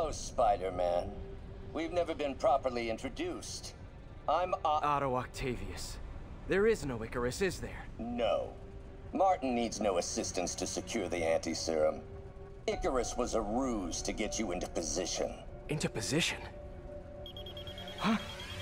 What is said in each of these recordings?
Hello, Spider-Man. We've never been properly introduced. I'm Otto Octavius. There is no Icarus, is there? No. Martin needs no assistance to secure the anti-serum. Icarus was a ruse to get you into position. Into position? Huh?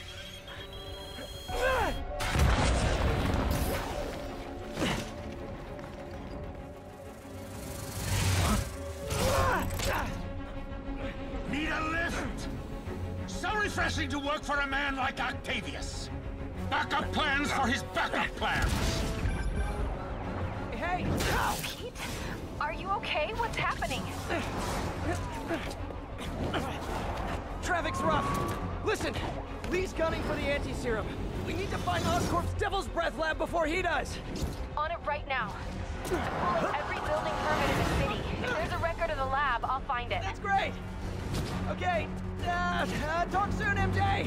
Need a lift? So refreshing to work for a man like Octavius. Backup plans for his backup plans. Hey! Pete? Are you okay? What's happening? Traffic's rough. Listen, Lee's gunning for the anti-serum. We need to find Oscorp's Devil's Breath lab before he does. On it right now. I'm pulling every building permit in the city. If there's a record of the lab, I'll find it. That's great! Okay, talk soon, MJ!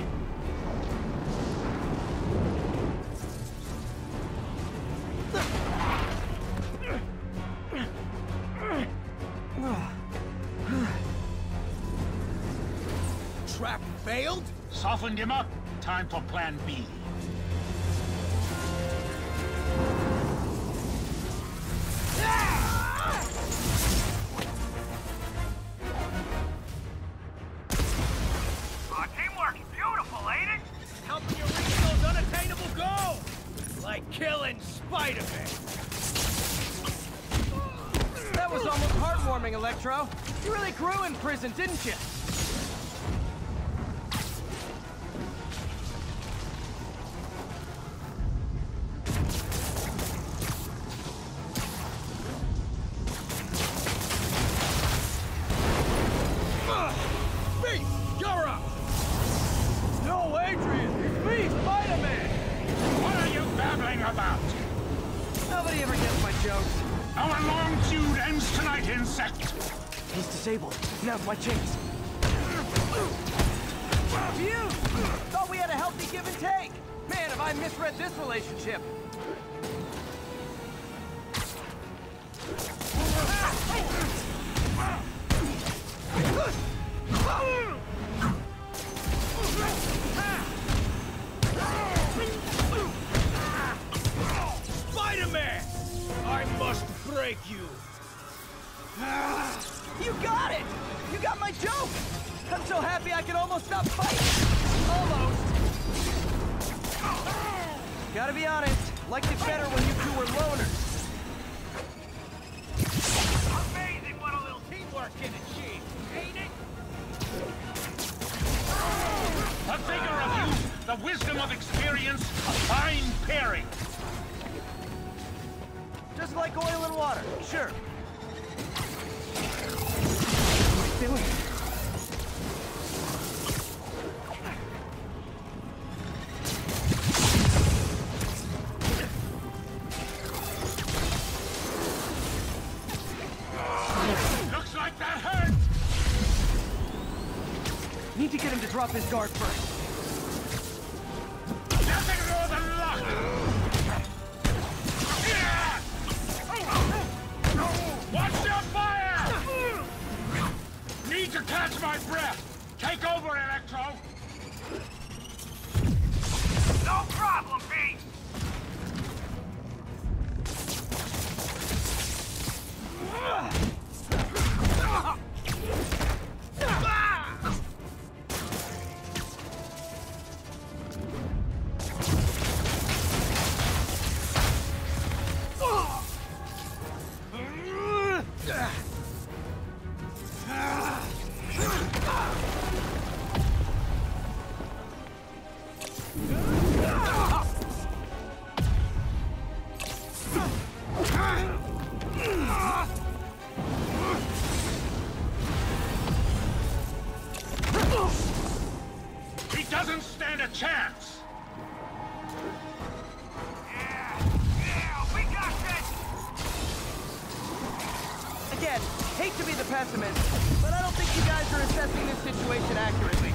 Trap failed? Softened him up. Time for plan B. Teamwork's beautiful, ain't it? Helping you reach those unattainable goals! Like killing Spider-Man. That was almost heartwarming, Electro. You really grew in prison, didn't you? You're up! No, Adrian! It's me, Spider-Man! What are you babbling about? Nobody ever gets my jokes. Our long feud ends tonight, insect! He's disabled. Now's my chance. Phew! Thought we had a healthy give and take. Man, have I misread this relationship. Spider-Man! I must break you! You got it! You got my joke! I'm so happy I can almost stop fighting! Almost! Gotta be honest, liked it better when you two were loners. Amazing what a little teamwork can achieve, ain't it? The vigor of youth, the wisdom of experience, a fine pairing! Just like oil and water, sure. Doing it. Looks like that hurt! Need to get him to drop his guard first. Nothing more than luck! Watch your fire! Need to catch my breath! Take over, Electro! No problem, Pete! He doesn't stand a chance! Yeah, we got this! Again, hate to be the pessimist, but I don't think you guys are assessing this situation accurately.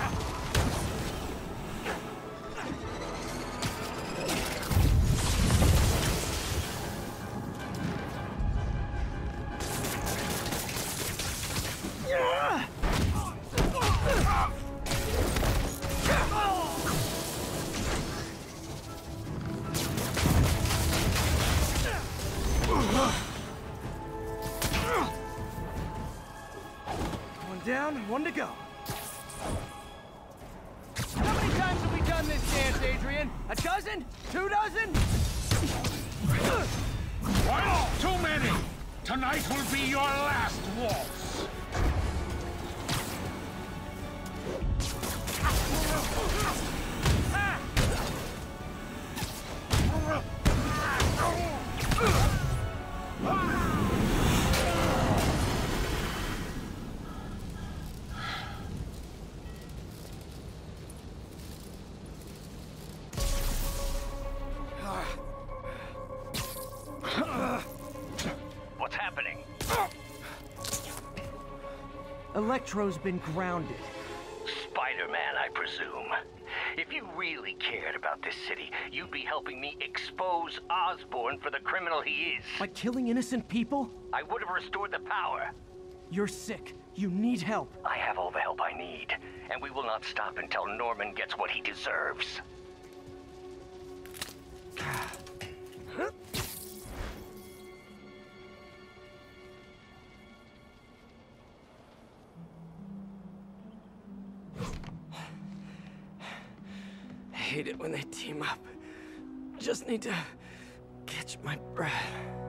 down, one to go. How many times have we done this dance, Adrian? A dozen? 2 dozen? One too many! Tonight will be your last waltz! What's happening? Electro's been grounded. Spider-Man, I presume. If you really cared about this city, you'd be helping me expose Osborn for the criminal he is. By killing innocent people? I would have restored the power. You're sick. You need help. I have all the help I need, and we will not stop until Norman gets what he deserves. I hate it when they team up. Just need to catch my breath.